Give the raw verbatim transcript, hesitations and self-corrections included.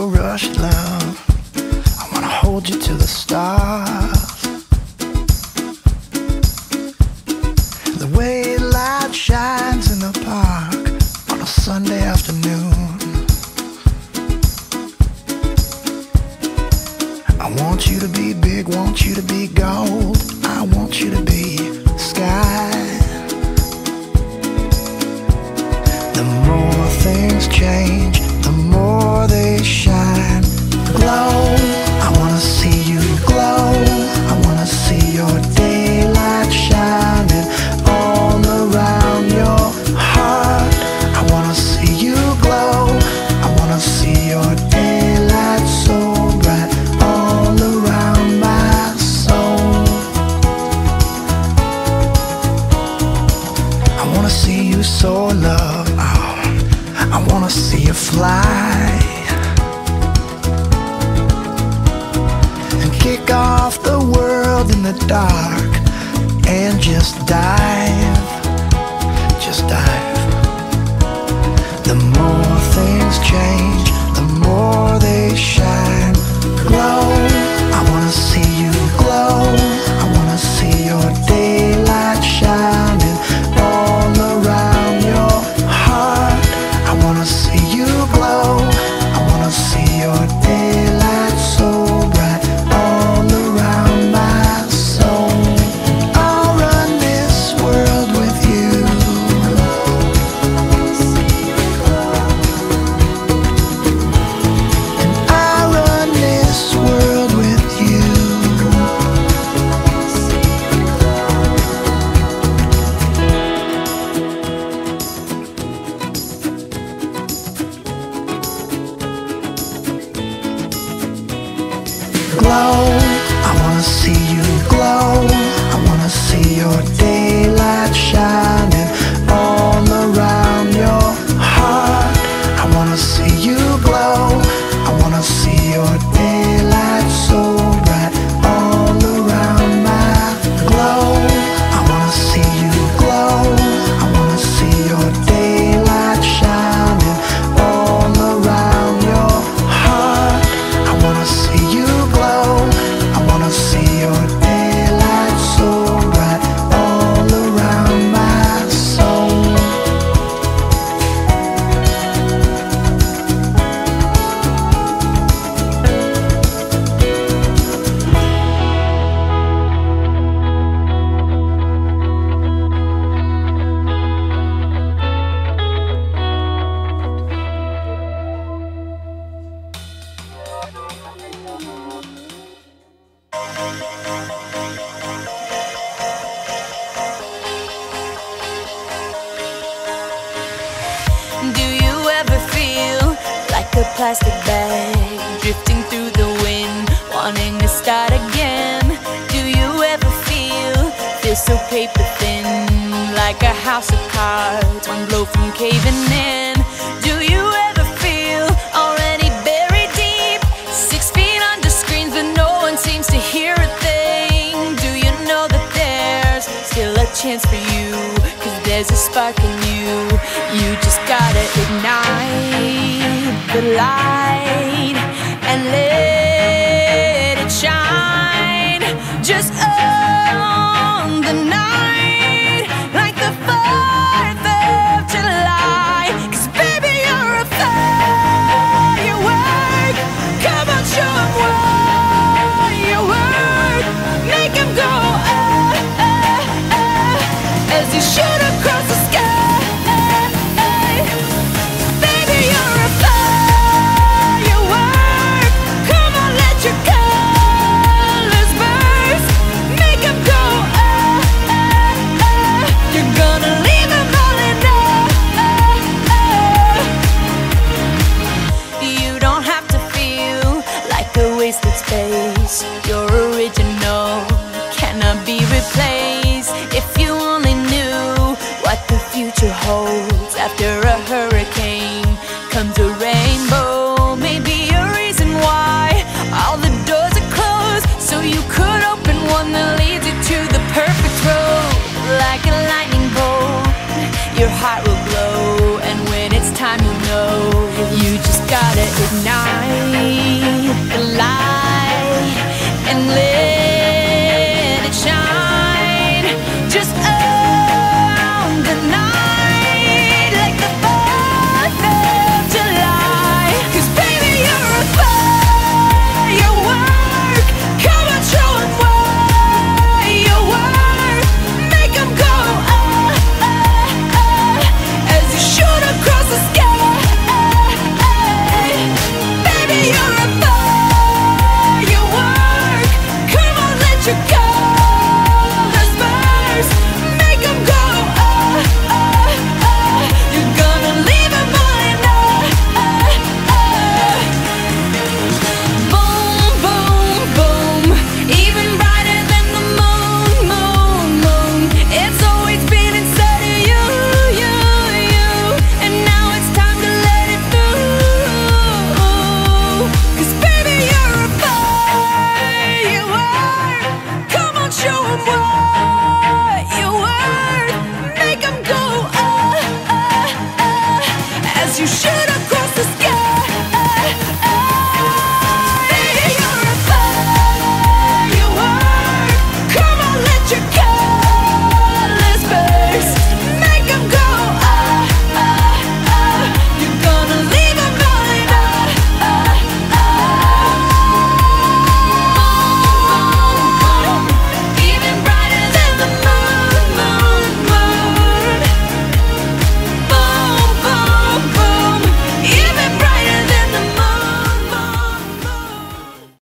no rush, love. I wanna hold you to the stars. The way light shines in the park on a Sunday afternoon. I want you to be big, want you to be gold. I want you to be sky. The more things change, the more they shine. Glow, I wanna see you glow. I wanna see your daylight shining all around your heart. I wanna see you glow. I wanna see your daylight so bright all around my soul. I wanna see you soar, love. Oh, I wanna see you fly and kick off the world in the dark and just dive, just dive. The more things change, the more they shine. Glow, I wanna see you glow. I wanna see your daylight shining all around your heart. I wanna see you glow. I wanna see your daylight so bright all around my soul. I'll run this world with you. And I'll run this world with you. Glow, I wanna see you glow. I wanna see your daylight shining all around your heart. I wanna see you glow. I wanna see your daylight so bright all around my glow. I wanna see you glow. I wanna see your daylight shining all around your heart. I wanna see you glow. I wanna see your daylight so bright all around my soul. Do you ever feel like a plastic bag drifting through the wind, wanting to start again? Do you ever feel, feel so paper thin, like a house of cards, one blow from caving in? Do you ever feel already buried deep, six feet under screens but no one seems to hear a thing? Do you know that there's still a chance for you, 'cause there's a spark in you? You just gotta ignite the light and let it shine. Just own the night like the fourth of July. 'Cause baby, you're a firework. Come on, show 'em what you work. Make 'em go ah, ah, ah, as you shoot across the sky. Baby, you're a firework. Come on, let your colors burst. Make 'em go ah, ah, ah. You're gonna leave 'em all in ah, ah. You don't have to feel like a wasted space.